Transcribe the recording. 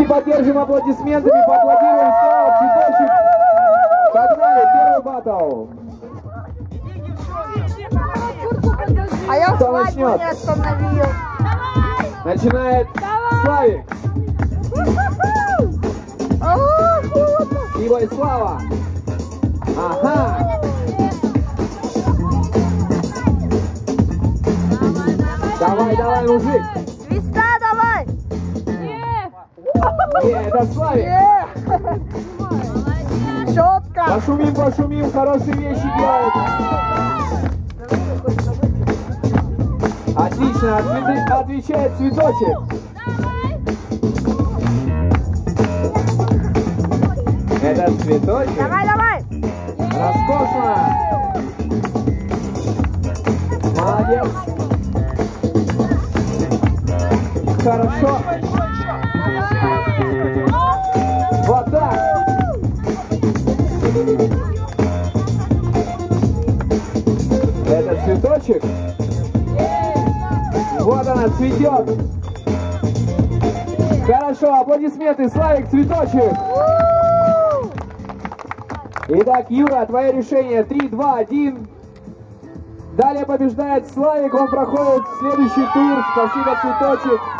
Давайте поддержим аплодисментами, поаплодируем Слава, цветочек. Погнали, первый баттл. А я Кто свадьбу начнет? не остановил. Начинает Славик. Ивай Слава. Ага. Давай, давай, мужик. Свиста давай. Это Славик. Четко. Пошумим, пошумим, хорошие вещи делают. Отлично, отвечает цветочек. Это цветочек. Давай, давай. Роскошно. Молодец. Хорошо. Вот так. Это цветочек. Вот она цветет. Хорошо, аплодисменты. Славик, цветочек. Итак, Юра, твое решение. 3, 2, 1. Далее побеждает Славик. Он проходит в следующий тур. Спасибо, цветочек.